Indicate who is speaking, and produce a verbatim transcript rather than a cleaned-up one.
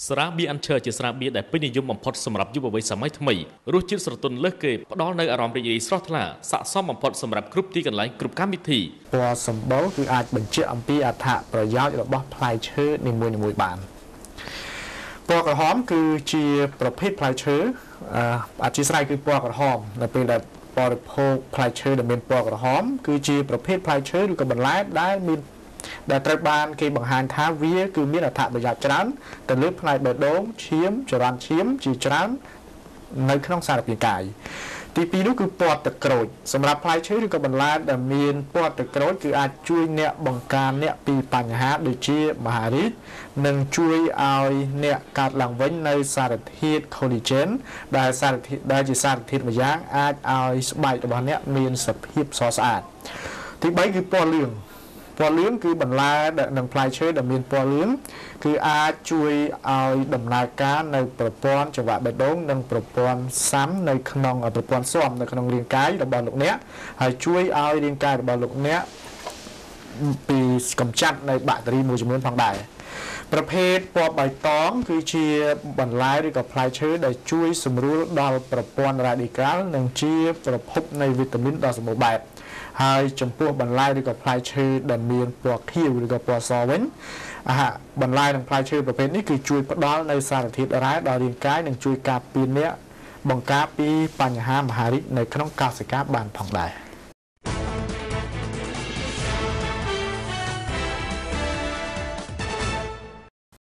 Speaker 1: สระบีอันเชิญจะสระบีได้เป็นนิยมបំផុតសម្រាប់យុវវ័យសម័យថ្មីរសជាតិស្រទន់លើសគេផ្ដល់នូវអារម្មណ៍រីករាយស្រស់ថ្លាស័ក្តិសមបំផុតសម្រាប់គ្រប់ទីកន្លែងគ្រប់កម្មវិធី
Speaker 2: ពណ៌សម្បូរគឺអាចបញ្ជាក់អំពីអត្ថប្រយោជន៍របស់ផ្លែឈើនីមួយៗបានពណ៌ក្រហមគឺជាប្រភេទផ្លែឈើអធិស្ឋានគឺពណ៌ក្រហមនៅពេលដែលបរិភោគផ្លែឈើដែលមានពណ៌ក្រហមគឺជាប្រភេទផ្លែឈើឬក៏បន្លែដែលមានដែលត្រូវបានគេបង្ហាញថាវាគឺមានអត្ថប្រយោជន៍ច្រើនទៅលើផ្នែកបេះដូងឈាមចរន្តឈាមជាច្រើននៅក្នុងសារពាង្គកាយទីពីរនោះគឺពណ៌ទឹកក្រូចសម្រាប់ផ្លែឈើឬក៏បន្លែដែលមានពណ៌ទឹកក្រូចគឺអាចជួយអ្នកបង្ការអ្នកពីបញ្ហាដូចជាមហារីកនិងជួយឲ្យអ្នកកើតឡើងវិញនៅសារធាតុ collagen ដែលសារធាតុដែលជាសារធាតុមួយយ៉ាងអាចឲ្យស្បែករបស់អ្នកមានសភាពស្រស់ស្អាតទីបីគឺពណ៌លឿងពណ៌លឿងគឺបន្លែនិងផ្លែឈើដែលមានពណ៌លឿងគឺអាចជួយឲ្យដំណើរការនៅប្រព័ន្ធចង្វាក់បេះដូងនិងប្រព័ន្ធស៊ាំនៅក្នុងប្រព័ន្ធស៊ាំនៅក្នុងរាងកាយរបស់លោកអ្នកហើយជួយឲ្យរាងកាយរបស់លោកអ្នកពីកម្ចាត់នៅបាក់តេរីមួយចំនួនផងដែរប្រភេទពណ៌បៃតងគឺជាបន្លែឬក៏ផ្លែឈើដែលជួយសម្រួលដល់ប្រព័ន្ធរ៉ាឌីកាល់និងជាប្រភពនៃវីតាមីនដ៏សម្បូរបែបហើយចំពោះបន្លែឬក៏ផ្លែឈើដែលមានពណ៌ខៀវឬក៏ពណ៌សវិញអាហារបន្លែនិងផ្លែឈើប្រភេទនេះគឺជួយផ្ដល់នូវសារធាតុរ៉ែដល់រាងកាយនិងជួយការពារអ្នកបង្ការពីបញ្ហាមហារីកនៅក្នុងកោសិកាបានផងដែរ